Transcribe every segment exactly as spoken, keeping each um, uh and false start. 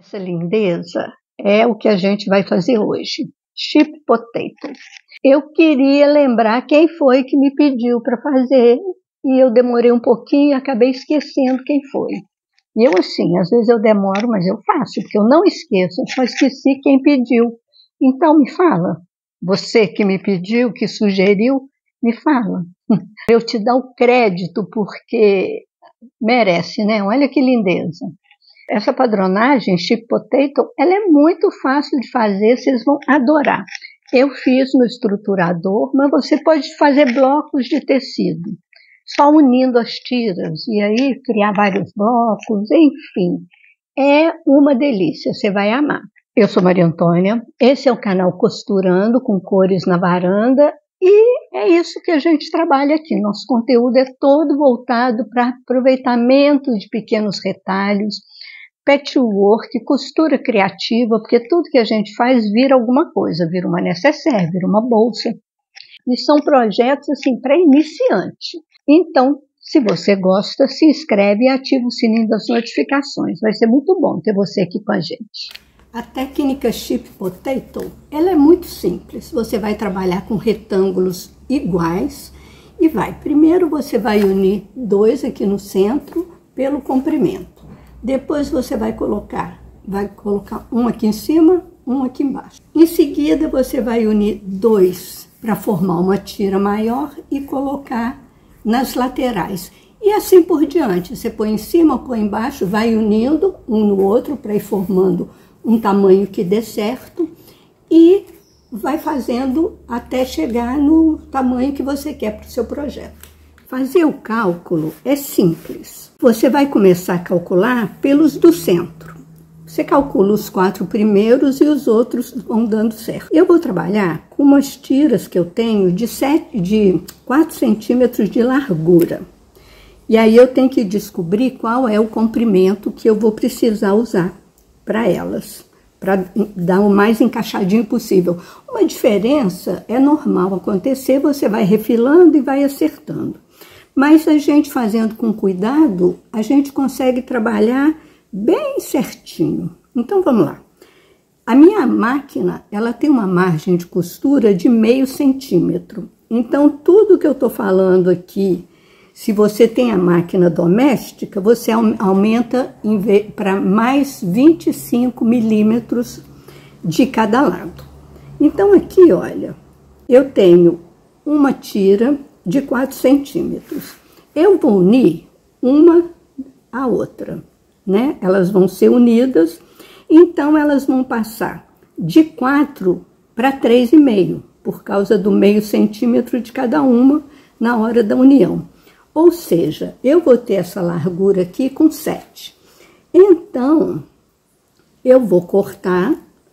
Essa lindeza é o que a gente vai fazer hoje. Chip potato. Eu queria lembrar quem foi que me pediu para fazer e eu demorei um pouquinho e acabei esquecendo quem foi. E eu assim, às vezes eu demoro, mas eu faço, porque eu não esqueço, eu só esqueci quem pediu. Então me fala, você que me pediu, que sugeriu, me fala. Eu te dou o crédito porque merece, né? Olha que lindeza. Essa padronagem, chip potato, ela é muito fácil de fazer, vocês vão adorar. Eu fiz no estruturador, mas você pode fazer blocos de tecido, só unindo as tiras, e aí criar vários blocos, enfim. É uma delícia, você vai amar. Eu sou Maria Antônia, esse é o canal Costurando com Cores na Varanda, e é isso que a gente trabalha aqui. Nosso conteúdo é todo voltado para aproveitamento de pequenos retalhos, patchwork, costura criativa, porque tudo que a gente faz vira alguma coisa, vira uma necessaire, vira uma bolsa. E são projetos assim para iniciante. Então, se você gosta, se inscreve e ativa o sininho das notificações. Vai ser muito bom ter você aqui com a gente. A técnica chip potato, ela é muito simples. Você vai trabalhar com retângulos iguais e vai. Primeiro você vai unir dois aqui no centro pelo comprimento. Depois você vai colocar, vai colocar um aqui em cima, um aqui embaixo. Em seguida você vai unir dois para formar uma tira maior e colocar nas laterais. E assim por diante, você põe em cima, põe embaixo, vai unindo um no outro para ir formando um tamanho que dê certo e vai fazendo até chegar no tamanho que você quer para o seu projeto. Fazer o cálculo é simples. Você vai começar a calcular pelos do centro. Você calcula os quatro primeiros e os outros vão dando certo. Eu vou trabalhar com umas tiras que eu tenho de, sete, de quatro centímetros de largura. E aí eu tenho que descobrir qual é o comprimento que eu vou precisar usar para elas, para dar o mais encaixadinho possível. Uma diferença é normal acontecer, você vai refilando e vai acertando. Mas a gente fazendo com cuidado, a gente consegue trabalhar bem certinho. Então vamos lá. A minha máquina, ela tem uma margem de costura de meio centímetro. Então tudo que eu estou falando aqui, se você tem a máquina doméstica, você aumenta para mais vinte e cinco milímetros de cada lado. Então aqui, olha, eu tenho uma tira de quatro centímetros. Eu vou unir uma à outra, né? Elas vão ser unidas, então elas vão passar de quatro para três e meio, por causa do meio centímetro de cada uma na hora da união. Ou seja, eu vou ter essa largura aqui com sete. Então, eu vou cortar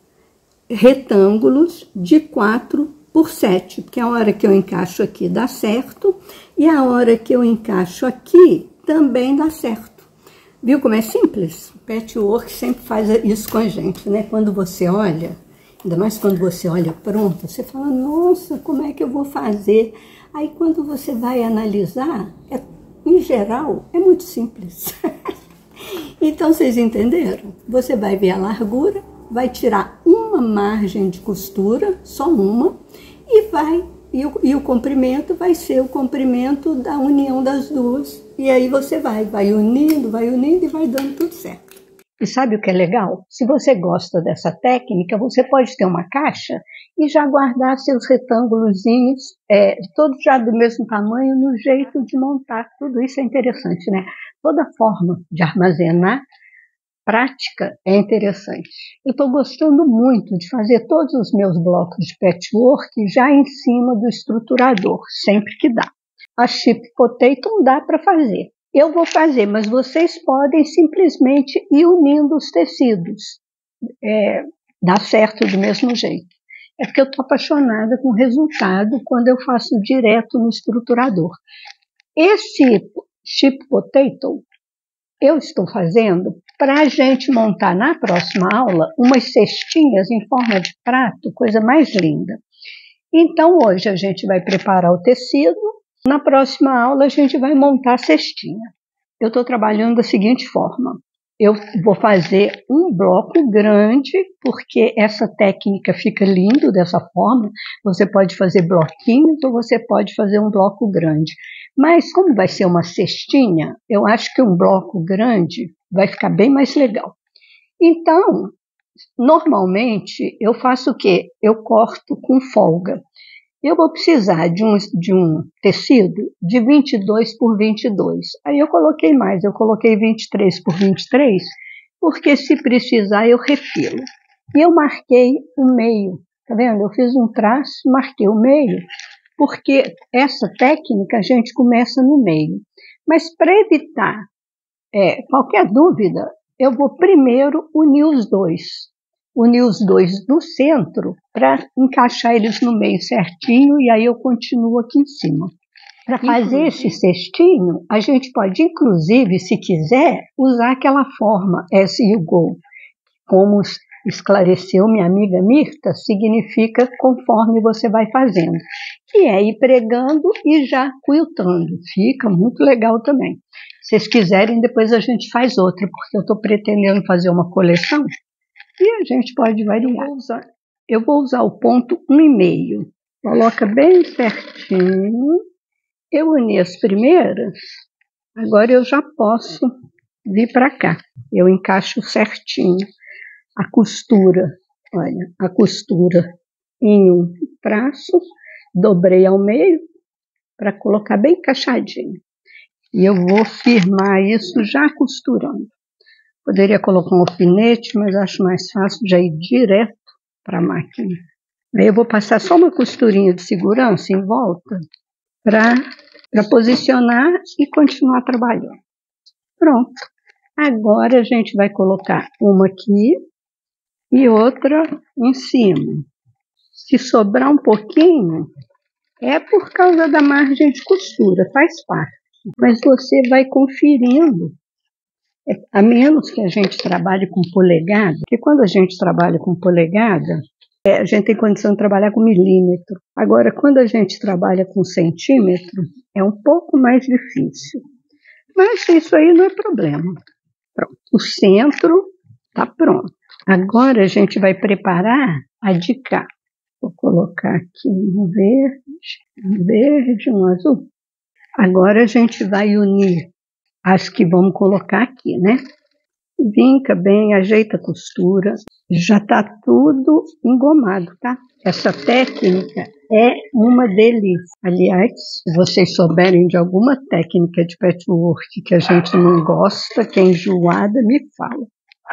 retângulos de quatro por sete, porque a hora que eu encaixo aqui dá certo, e a hora que eu encaixo aqui também dá certo. Viu como é simples? O patchwork sempre faz isso com a gente, né? Quando você olha, ainda mais quando você olha pronto, você fala, nossa, como é que eu vou fazer? Aí quando você vai analisar, é, em geral, é muito simples. Então, vocês entenderam? Você vai ver a largura, vai tirar uma margem de costura, só uma, e vai, e o, e o comprimento vai ser o comprimento da união das duas. E aí você vai, vai unindo, vai unindo e vai dando tudo certo. E sabe o que é legal? Se você gosta dessa técnica, você pode ter uma caixa e já guardar seus retângulozinhos, é, todos já do mesmo tamanho, no jeito de montar. Tudo isso é interessante, né? Toda forma de armazenar prática é interessante. Eu estou gostando muito de fazer todos os meus blocos de patchwork já em cima do estruturador, sempre que dá. A chip potato não dá para fazer. Eu vou fazer, mas vocês podem simplesmente ir unindo os tecidos. É, dá certo do mesmo jeito. É porque eu estou apaixonada com o resultado quando eu faço direto no estruturador. Esse chip potato eu estou fazendo para a gente montar na próxima aula umas cestinhas em forma de prato, coisa mais linda. Então hoje a gente vai preparar o tecido, na próxima aula a gente vai montar a cestinha. Eu estou trabalhando da seguinte forma, eu vou fazer um bloco grande, porque essa técnica fica lindo dessa forma. Você pode fazer bloquinhos ou você pode fazer um bloco grande. Mas como vai ser uma cestinha, eu acho que um bloco grande vai ficar bem mais legal. Então, normalmente, eu faço o quê? Eu corto com folga. Eu vou precisar de um, de um tecido de vinte e dois por vinte e dois. Aí eu coloquei mais, eu coloquei vinte e três por vinte e três, porque se precisar eu refilo. E eu marquei o meio, tá vendo? Eu fiz um traço, marquei o meio, porque essa técnica a gente começa no meio. Mas para evitar é, qualquer dúvida, eu vou primeiro unir os dois. Unir os dois do centro para encaixar eles no meio certinho e aí eu continuo aqui em cima. Para fazer esse cestinho, a gente pode, inclusive, se quiser, usar aquela forma as you go. Como esclareceu minha amiga Mirta, significa conforme você vai fazendo, que é ir pregando e já quiltando. Fica muito legal também. Se vocês quiserem, depois a gente faz outra, porque eu estou pretendendo fazer uma coleção. E a gente pode variar. Eu vou usar, eu vou usar o ponto um e meio. Coloca bem certinho. Eu uni as primeiras. Agora eu já posso vir para cá. Eu encaixo certinho a costura. Olha, a costura em um traço. Dobrei ao meio para colocar bem encaixadinho. E eu vou firmar isso já costurando. Poderia colocar um alfinete, mas acho mais fácil já ir direto para a máquina. Aí eu vou passar só uma costurinha de segurança em volta para posicionar e continuar trabalhando. Pronto. Agora a gente vai colocar uma aqui e outra em cima. Se sobrar um pouquinho, é por causa da margem de costura, faz parte. Mas você vai conferindo. A menos que a gente trabalhe com polegada, porque quando a gente trabalha com polegada, é, a gente tem condição de trabalhar com milímetro. Agora, quando a gente trabalha com centímetro, é um pouco mais difícil. Mas isso aí não é problema. Pronto. O centro está pronto. Agora a gente vai preparar a de cá. Vou colocar aqui um verde, um verde, um azul. Agora a gente vai unir as que vamos colocar aqui, né? Vinca bem, ajeita a costura. Já está tudo engomado, tá? Essa técnica é uma delícia. Aliás, se vocês souberem de alguma técnica de patchwork que a gente não gosta, que é enjoada, me fala.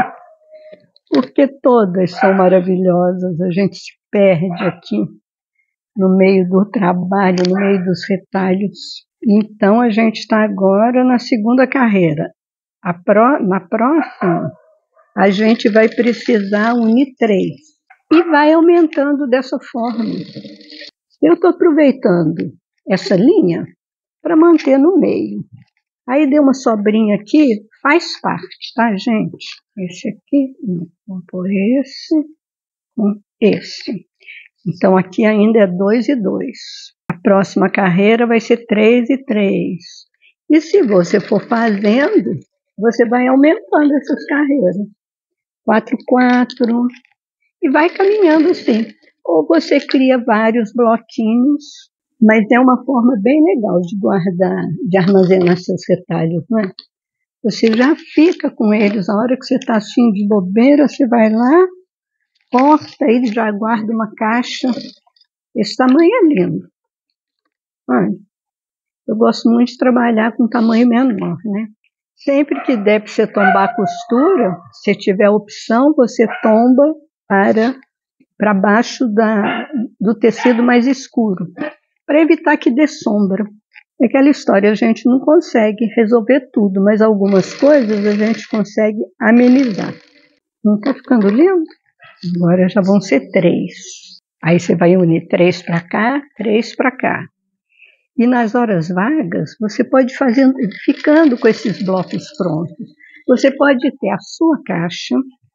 Porque todas são maravilhosas. A gente se perde aqui no meio do trabalho, no meio dos retalhos. Então, a gente está agora na segunda carreira. A pró, na próxima, a gente vai precisar unir três. E vai aumentando dessa forma. Eu estou aproveitando essa linha para manter no meio. Aí deu uma sobrinha aqui, faz parte, tá, gente? Esse aqui, vou pôr esse com esse. Então, aqui ainda é dois e dois. A próxima carreira vai ser três e três. E se você for fazendo, você vai aumentando essas carreiras. quatro, quatro. E vai caminhando assim. Ou você cria vários bloquinhos, mas é uma forma bem legal de guardar, de armazenar seus retalhos, não é? Você já fica com eles. A hora que você está assim de bobeira, você vai lá, corta, ele já guarda uma caixa. Esse tamanho é lindo. Olha, eu gosto muito de trabalhar com tamanho menor, né? Sempre que der para você tombar a costura, se tiver a opção, você tomba para, para baixo da, do tecido mais escuro, para evitar que dê sombra. É aquela história, a gente não consegue resolver tudo, mas algumas coisas a gente consegue amenizar. Não está ficando lindo? Agora já vão ser três. Aí você vai unir três para cá, três para cá. E nas horas vagas, você pode fazer, ficando com esses blocos prontos, você pode ter a sua caixa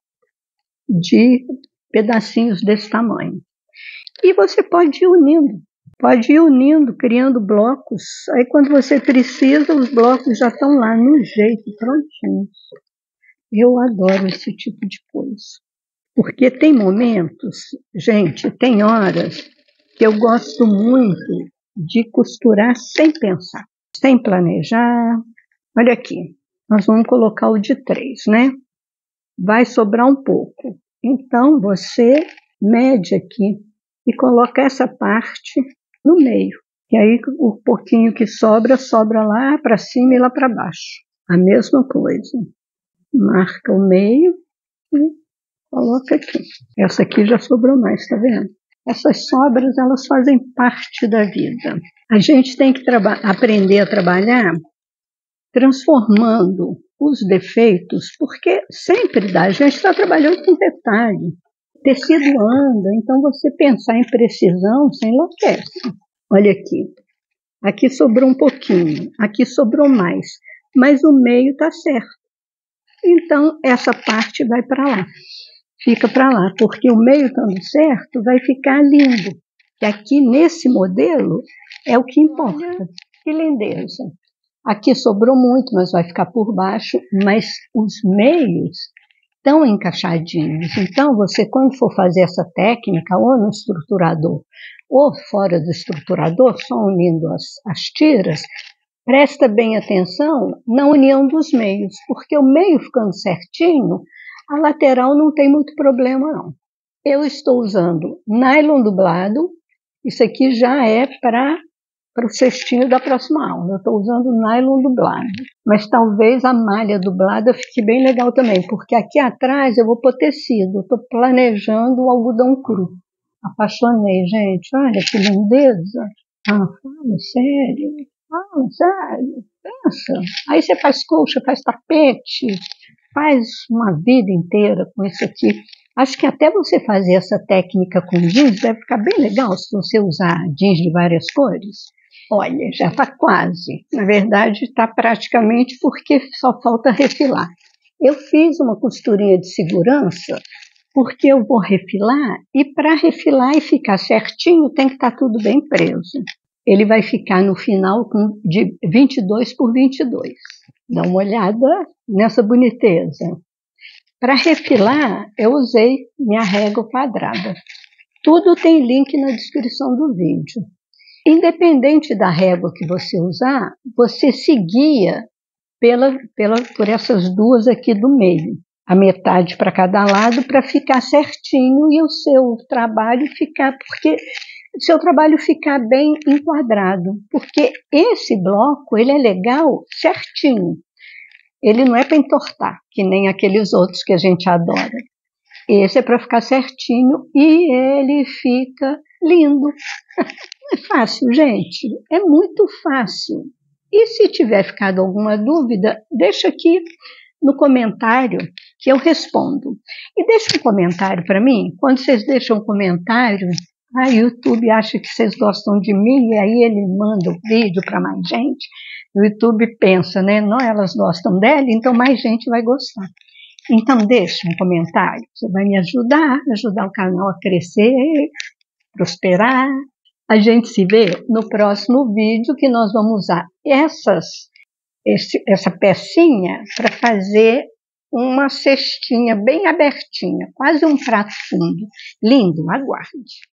de pedacinhos desse tamanho. E você pode ir unindo, pode ir unindo, criando blocos. Aí quando você precisa, os blocos já estão lá no jeito, prontinhos. Eu adoro esse tipo de coisa. Porque tem momentos, gente, tem horas que eu gosto muito de costurar sem pensar, sem planejar. Olha aqui, nós vamos colocar o de três, né? Vai sobrar um pouco. Então, você mede aqui e coloca essa parte no meio. E aí, o pouquinho que sobra, sobra lá para cima e lá para baixo. A mesma coisa. Marca o meio e coloca aqui. Essa aqui já sobrou mais, tá vendo? Essas sobras, elas fazem parte da vida. A gente tem que aprender a trabalhar transformando os defeitos, porque sempre dá. A gente está trabalhando com detalhe. Tecido anda, então você pensar em precisão, você enlouquece. Olha aqui. Aqui sobrou um pouquinho, aqui sobrou mais, mas o meio está certo. Então, essa parte vai para lá. Fica para lá, porque o meio estando certo vai ficar lindo. E aqui nesse modelo é o que importa. Que lindeza. Aqui sobrou muito, mas vai ficar por baixo, mas os meios estão encaixadinhos. Então, você quando for fazer essa técnica, ou no estruturador, ou fora do estruturador, só unindo as, as tiras, presta bem atenção na união dos meios, porque o meio ficando certinho, a lateral não tem muito problema, não. Eu estou usando nylon dublado, isso aqui já é para o cestinho da próxima aula. Eu estou usando nylon dublado, mas talvez a malha dublada fique bem legal também, porque aqui atrás eu vou pôr tecido, eu estou planejando o algodão cru. Apaixonei, gente, olha que lindeza. Ah, fala sério, fala sério, pensa. Aí você faz colcha, faz tapete, faz uma vida inteira com isso aqui. Acho que até você fazer essa técnica com jeans deve ficar bem legal se você usar jeans de várias cores. Olha, já está quase. Na verdade, está praticamente porque só falta refilar. Eu fiz uma costurinha de segurança porque eu vou refilar e para refilar e ficar certinho tem que estar tudo bem preso. Ele vai ficar no final com de vinte e dois por vinte e dois. Dá uma olhada nessa boniteza. Para refilar, eu usei minha régua quadrada. Tudo tem link na descrição do vídeo. Independente da régua que você usar, você se guia pela, pela, por essas duas aqui do meio. A metade para cada lado para ficar certinho e o seu trabalho ficar, porque seu trabalho ficar bem enquadrado. Porque esse bloco, ele é legal certinho. Ele não é para entortar, que nem aqueles outros que a gente adora. Esse é para ficar certinho e ele fica lindo. É fácil, gente. É muito fácil. E se tiver ficado alguma dúvida, deixa aqui no comentário que eu respondo. E deixa um comentário para mim. Quando vocês deixam um comentário, a YouTube acha que vocês gostam de mim e aí ele manda o vídeo para mais gente. O YouTube pensa, né? Não, elas gostam dela, então mais gente vai gostar. Então deixa um comentário. Você vai me ajudar, ajudar o canal a crescer, prosperar. A gente se vê no próximo vídeo que nós vamos usar essas, esse, essa pecinha para fazer uma cestinha bem abertinha, quase um prato fundo. Lindo, aguarde.